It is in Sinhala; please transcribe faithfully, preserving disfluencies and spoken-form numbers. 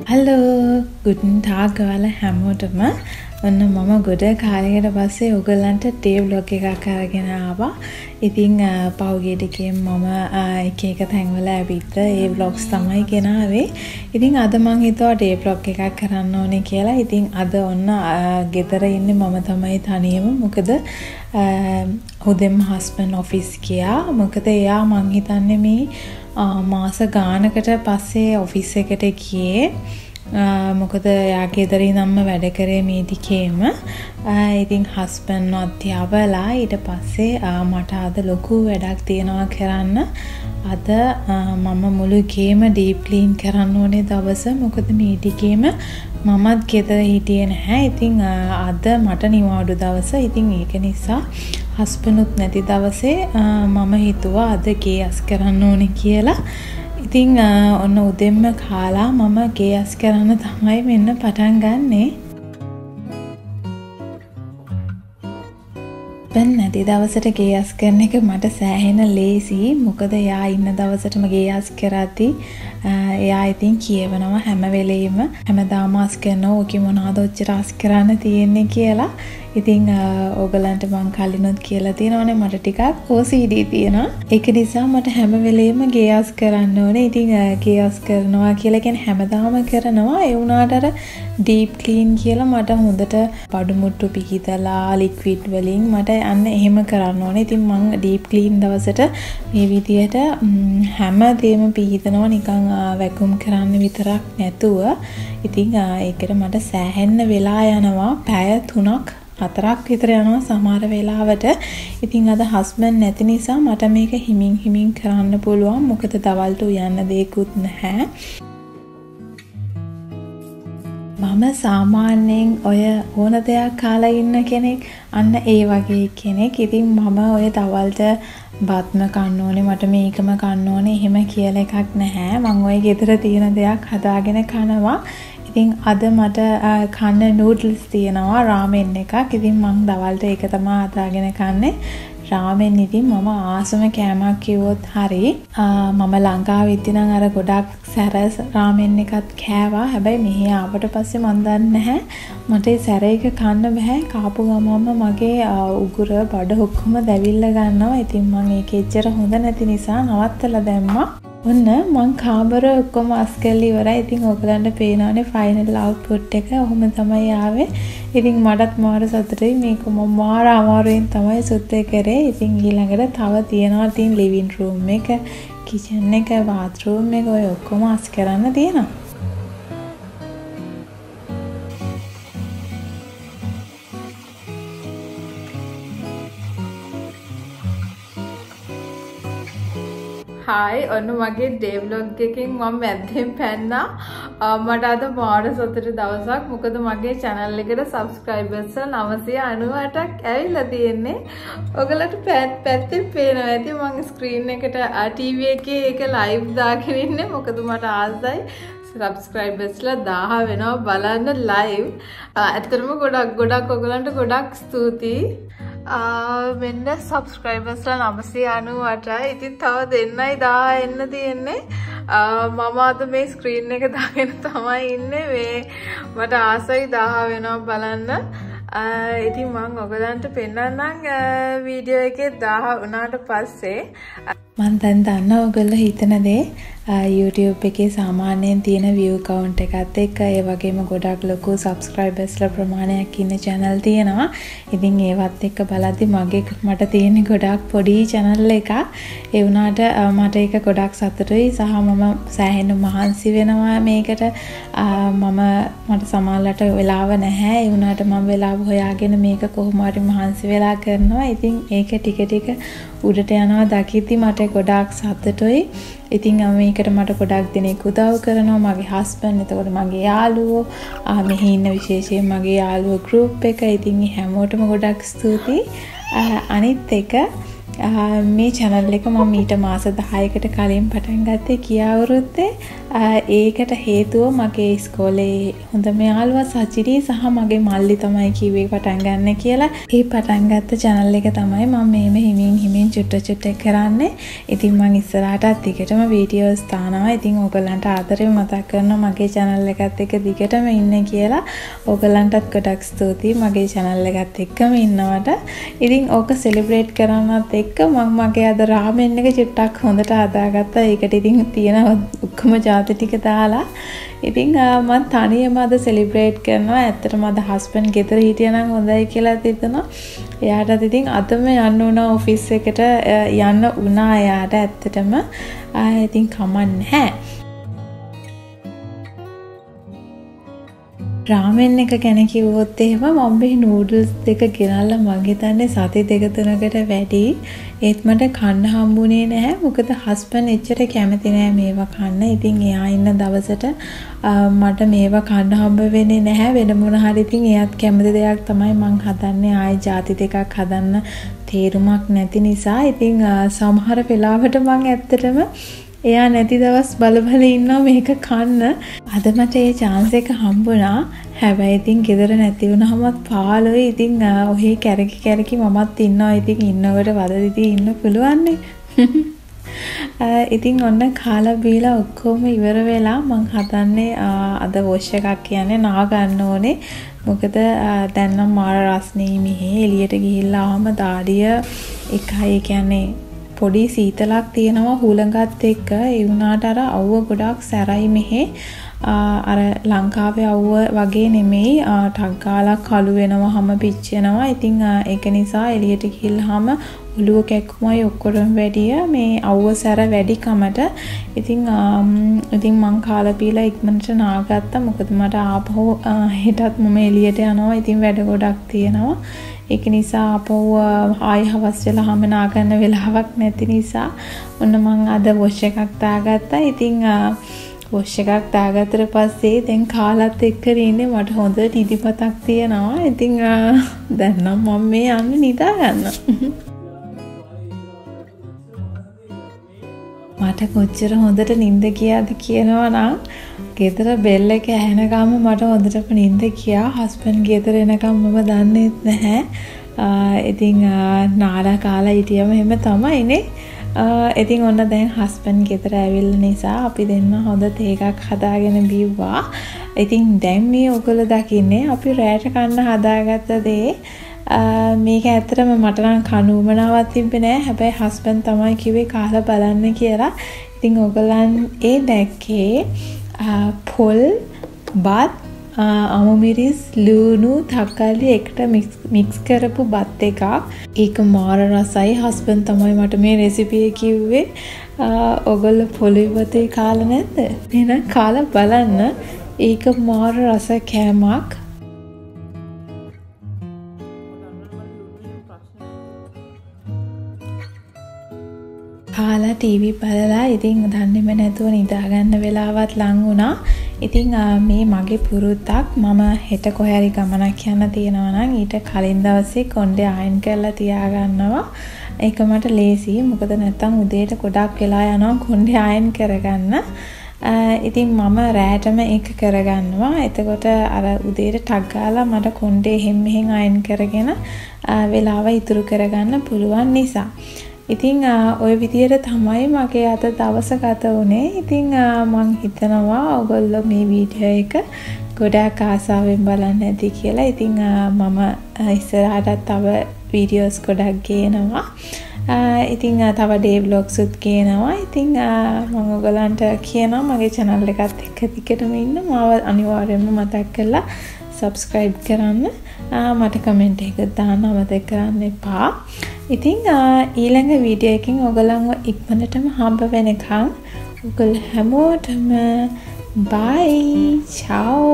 Hello, guten Tag ඔයාලා හැමෝටම. ඔන්න මම ගොඩ කාලයකට පස්සේ ඔයගලන්ට ටේ ව්ලොග් එකක් අරගෙන ආවා. ඉතින් පහුගිය ටිකෙන් මම එක එක තැන්වල ඇවිත් ඒ ව්ලොග්ස් තමයි ගෙනාවේ. ඉතින් අද මං හිතුවා ටේ ව්ලොග් එකක් කරන්න ඕනේ කියලා. ඉතින් අද ඔන්න ගෙදර ඉන්නේ මම තමයි තනියම. මොකද උදෙන් හස්බන්ඩ් ඔෆිස් ගියා. මොකද එයා මං හිතන්නේ මේ මාස ගානකට පස්සේ ඔෆිස් එකට ගියේ. මොකද එයාගේ ගෙදර ඉඳන්ම වැඩ කරේ මේ ටිකේම. ඉතින් හස්බන්ඩ් අධ්‍යාපලා ඊට පස්සේ මට අද ලොකු වැඩක් තියෙනවා කරන්න. අද මම මුළු ගේම ඩීප් ක්ලීන් කරන්න ඕනේ දවස. මොකද මේ ටිකේම මමත් ගෙදර හිටියේ නැහැ. ඉතින් අද මට නිවාඩු දවස. ඉතින් ඒක නිසා හස්බන්ඩ්ුත් නැති දවසේ මම හිතුවා අද ගේ අස් කරන්න ඕනේ කියලා. ඉතින් ඔන්න උදෙන්ම කාලා මම ගේ අස් කරන්න තමයි මෙන්න පටන් ගන්නෙ. දැන් නැති දවසට ගේ අස් කරන එක මට සෑහෙන ලේසි. මොකද එයා ඉන්න දවසටම ගේ අස් කරද්දී එයා ඉතින් කියවනවා හැම වෙලෙම හැමදාම අස් කරනවා ඔකේ මොනවද ඔච්චර අස් කරන්න තියෙන්නේ කියලා. ඉතින් ඕගලන්ට මං කලිනුත් කියලා තියෙනවානේ මට ටිකක් O C D තියෙනවා. ඒක නිසා මට හැම වෙලෙම ගේ අස් කරන්න ඕනේ. ඉතින් ගේ අස් කරනවා කියලා කියන්නේ හැමදාම කරනවා. ඒ වුණාට අර ඩීප් ක්ලීන් කියලා මට හොඳට බඩු මුට්ටු පිහිදලා ලික්විඩ් වලින් මට අන්න එහෙම කරන්න ඕනේ. ඉතින් මං ඩීප් ක්ලීන් දවසට මේ විදියට හැම දෙයක්ම පිහිදනවා නිකන් වැකුම් කරන්න විතරක් නැතුව. ඉතින් ඒකට මට සෑහෙන්න වෙලා යනවා. පැය තුනක් හතරක් විතර යනවා සමහර වෙලාවට. ඉතින් අද හස්බන්ඩ් නැති නිසා මට මේක හිමින් හිමින් කරන්න පුළුවන්. මොකද දවල්ට උයන්න දෙයක්වත් නැහැ. මම සාමාන්‍යයෙන් ඔය ඕන දෙයක් කාලා ඉන්න කෙනෙක්. අන්න ඒ වගේ කෙනෙක්. ඉතින් මම ඔය දවල්ට බත්ම කන්න ඕනේ මට මේකම කන්න ඕනේ එහෙම කියලා එකක් නැහැ. මම ඔය ගෙදර තියෙන දෙයක් හදාගෙන කනවා. ඉතින් අද මට කන්න නූඩ්ල්ස් තියෙනවා රාමෙන් එකක්. ඉතින් මං දවල්ට ඒක තමයි හදාගෙන කන්නේ. රාමෙන් ඉතින් මම ආසම කෑමක් කිව්වොත් හරි. මම ලංකාවේ ඉතින් අර ගොඩක් සැර රාමෙන් එකත් කෑවා. හැබැයි මෙහි ආවට පස්සේ මන් දන්නේ නැහැ මට ඒ සැර එක කන්න බෑ. කාපු ගමම මගේ උගුර බඩ ඔක්කොම දැවිල්ල ගන්නවා. ඉතින් මං ඒක එච්චර හොඳ නැති නිසා නවත්තලා දැම්මා. ඔන්න මං කාමර ඔක්කොම අස් කරලා ඉවරයි. ඉතින් ඔයගලන්ට පේනවානේ ෆයිනල් අවුට්පුට් එක. ඔහොම තමයි ආවේ. ඉතින් මටත් මාර සතුටුයි. මේක මම මාර අමාරුවෙන් තමයි සුද්ධ කරේ. ඉතින් ඊළඟට තව තියෙනවා තින් ලිවිං රූම් එක, කිචන් එක, බාත්රූම් එක ඔය ඔක්කොම අස් කරන්න තියෙනවා. හායි ඔන්න මගේ ඩේ ව්ලොග් එකකින් මම මැද්දෙන් පැන්නා. මට අද මාර සතුට දවසක්. මොකද මගේ channel එකට subscribers නවසිය අනූඅටක් ඇවිල්ලා තියෙන්නේ. ඔයගලට පැත්තෙන් පේනවා ඇති මම ස්ක්‍රීන් එකට T V එකේ ඒක live දාගෙන ඉන්නේ. මොකද මට ආසයි subscribersලා දාහ වෙනවා බලන්න live. ඇත්තටම ගොඩක් ගොඩක් ඔයගලන්ට ගොඩක් ස්තුතියි. මෙන්න සබස්ක්‍රයිබර්ස්ලා නවසිය අනූඅටයි. ඉතින් තව දෙන්නයි දාහ එන්න තියෙන්නේ. මම අද මේ ස්ක්‍රීන් එක දාගෙන තමයි ඉන්නේ. මේ මට ආසයි දාහ වෙනවා බලන්න. ඉතින් මම ඔයගලන්ට පෙන්නන්නම් වීඩියෝ එකේ දාහ වුණාට පස්සේ. මම දැන් දන්නවා ඔයගොල්ලෝ හිතන දේ YouTube එකේ සාමාන්‍යයෙන් තියෙන view count එකත් එක්ක ඒ වගේම ගොඩක් ලොකු subscribersලා ප්‍රමාණයක් ඉන්න channel තියෙනවා. ඉතින් ඒවත් එක්ක බලද්දි මගේ මට තියෙන ගොඩක් පොඩි channel එකක්. ඒ වුණාට මට ඒක ගොඩක් සතුටුයි සහ මම සෑහෙන මහන්සි වෙනවා මේකට. මම මට සමාල්ලට වෙලාව නැහැ. ඒ වුණාට මම වෙලාව හොයාගෙන මේක කොහොම හරි මහන්සි වෙලා කරනවා. ඉතින් ඒක ටික ටික උඩට යනවා දකිද්දි මට ගොඩක් සතුටුයි. ඉතින් මේකට මට ගොඩක් දෙනෙක් උදව් කරනවා. මගේ හස්බන්ඩ්, එතකොට මගේ යාළුවෝ, මෙහි ඉන්න විශේෂයෙන් මගේ යාළුවෝ ගෲප් එක. ඉතින් හැමෝටම ගොඩක් ස්තුතියි. අනිත් එක මේ channel එක මම ඊට මාස දහයකට කලින් පටන් ගත්තේ කියා අවුරුද්දේ. ඒකට හේතුව මගේ ඉස්කෝලේ හොඳම යාළුවා සචිරි සහ මගේ මල්ලි තමයි කිව්වේ පටන් ගන්න කියලා. ඒ පටන් ගත්ත channel එක තමයි මම මේම හිමින් හිමින් චුට්ට චුට්ට කරන්නේ. ඉතින් මම ඉස්සරහටත් දිගටම වීඩියෝස් දානවා. ඉතින් ඕගලන්ට ආදරෙන් මතක් කරනවා මගේ channel එකත් එක්ක දිගටම ඉන්න කියලා. ඕගලන්ටත් ගොඩක් ස්තුතියි මගේ channel එකත් එක්කම ඉන්නවට. ඉතින් ඕක සෙලිබ්‍රේට් කරනවත් එක්ක මම මගේ අද රාමෙන් එක චුට්ටක් හොඳට හදාගත්තා. ඒකට ඉතින් තියෙන ඔක්කොම ජාති ටික දාලා ඉතින් මම තනියම අද සෙලිබ්‍රේට් කරනවා. ඇත්තටම අද හස්බන්ඩ් ගෙදර හිටියනම් හොඳයි කියලා හිතුණා. එයාටත් ඉතින් අදම යන්න උනා ඔෆිස් එකට යන්න උනා එයාට ඇත්තටම. ඉතින් කමක් නැහැ. රාමෙන් එක ගැන කිව්වොත් එහෙම මම මේ නූඩල්ස් දෙක ගෙනල්ලා මම හිතන්නේ සති දෙක තුනකට වැඩි. ඒත් මට කන්න හම්බුනේ නැහැ. මොකද හස්බන්ඩ් එච්චර කැමති නෑ මේවා කන්න. ඉතින් එයා ඉන්න දවසට මට මේවා කන්න හම්බ වෙන්නේ නැහැ. වෙන මොන හරි ඉතින් එයාත් කැමති දෙයක් තමයි මං හදන්නේ. ආයේ ಜಾති දෙකක් හදන්න තේරුමක් නැති නිසා. ඉතින් සමහර වෙලාවට මං ඇත්තටම එයා නැති දවස් බල බල ඉන්නවා මේක කන්න. අද මට ඒ chance එක හම්බුණා. හැබැයි ඉතින් ගෙදර නැති වුණාමත් පාළුයි. ඉතින් ඔහේ කැරකි කැරකි මමත් ඉන්නවා. ඉතින් ඉන්නකොට වදදිදී ඉන්න පුළුවන් නේ. ඉතින් ඔන්න කාලා බීලා ඔක්කොම ඉවර වෙලා මං හදන්නේ අද වොෂ් එකක් කියන්නේ නා ගන්න ඕනේ. මොකද දැන් නම් මාර රස්නේ මෙහෙ එළියට ගිහිල්ලා ආවම දාඩිය එකයි කියන්නේ පොඩි සීතලක් තියෙනවා හුලඟත් එක්ක. ඒ වුණාට අර අවුව ගොඩක් සැරයි මෙහෙ. අර ලංකාවේ අවුව වගේ නෙමෙයි. ටක් ගාලා කළු වෙනවා හැම පිච්චෙනවා. ඉතින් ඒක නිසා එළියට ගිහිල්ලාම ඔළුව කැක්කුමයි ඔක්කොම වැඩිය මේ අවුව සැර වැඩි කමට. ඉතින් ඉතින් මං කාලා පීලා ඉක්මනට නාගත්තා. මොකද මට ආපහු හෙටත් මම එළියට යනවා. ඉතින් වැඩ ගොඩක් තියෙනවා. ඒක නිසා අපෝ ආයි හවස් වෙලා හැම නාගන්න වෙලාවක් නැති නිසා ඔන්න මං අද වොෂ් එකක් දාගත්තා. ඉතින් වොෂ් එකක් දාගත්තට පස්සේ දැන් කාලත් එක්ක ඉන්නේ මට හොඳ නිදිමතක් තියෙනවා. ඉතින් දැන් නම් මම මේ යන්නේ නිදා ගන්න. මට කොච්චර හොඳට නිින්ද ගියාද කියනවා නම් ගෙදර බෙල් එක ඇහෙන ගම මට හොඳටම නිින්ද ගියා. හස්බන්ඩ් ගෙදර එනකම් මම දන්නේත් නැහැ. ඉතින් නාලා කාලා හිටියම එහෙම තමයිනේ. ඉතින් ඔන්න දැන් හස්බන්ඩ් ගෙදර ඇවිල්ලා නිසා අපි දෙන්න හොඳ තේ එකක් හදාගෙන බිව්වා. ඉතින් දැන් මේ ඔයගොල්ලෝ දකින්නේ අපි රැට කන්න හදාගත්ත දේ. මේක ඇත්තටම මට නම් කනුවමනාවක් තිබ්බේ නෑ. හැබැයි හස්බන්ඩ් තමයි කිව්වේ කාලා බලන්න කියලා. ඉතින් ඔයගලන් ඒ දැක්කේ පොල් බත් අමු මිරිස් ලුණු තක්කාලි එකට මික්ස් කරපු බත් එකක්. ඒක මාර රසයි. හස්බන්ඩ් තමයි මට මේ රෙසිපි එක කිව්වේ. ඔයගොල්ලෝ පොළොයි බතේ කාලා නැද්ද? එහෙනම් කාලා බලන්න. ඒක මාර රස කෑමක්. කාලා ටීවී බලලා ඉතින් දන්නේම නැතුව නිදා ගන්න වෙලාවත් ලං වුණා. ඉතින් මේ මගේ පුරුද්දක්. මම හෙට කොහේ හරි ගමනක් යන්න තියෙනවා නම් ඊට කලින් දවසේ කොණ්ඩේ අයන් කරලා තියා ගන්නවා. ඒක මට ලේසි. මොකද නැත්තම් උදේට ගොඩක් වෙලා යනවා කොණ්ඩේ අයන් කරගන්න. ඉතින් මම රෑටම ඒක කරගන්නවා. එතකොට අර උදේට ටක් ගාලා මට කොණ්ඩේ එහෙම් මෙහෙන් අයන් කරගෙන වෙලාව ඉතුරු කරගන්න පුළුවන් නිසා. ඉතින් ওই විදියට තමයි මගේ අද දවස ගත වුණේ. ඉතින් මං හිතනවා ඔයගොල්ලෝ මේ වීඩියෝ එක ගොඩාක් ආසාවෙන් බලන්න ඇති කියලා. ඉතින් මම ඉස්සරහට තව වීඩියෝස් ගොඩක් ගේනවා. ඉතින් තව ඩේ ව්ලොග්ස් උත් ගේනවා. ඉතින් මම ඔයගලන්ට කියනවා මගේ channel එකත් එක්ක දිගටම ඉන්න. මාව අනිවාර්යයෙන්ම මතක් කරලා subscribe කරන්න. මට කමෙන්ට් එකක් දාන්න අමතක කරන්න එපා. ඉතින් ඊළඟ වීඩියෝ එකකින් ඔයගලන්ව ඉක්මනටම හම්බ වෙනකන් ඔයගොල්ලෝ හැමෝටම bye ciao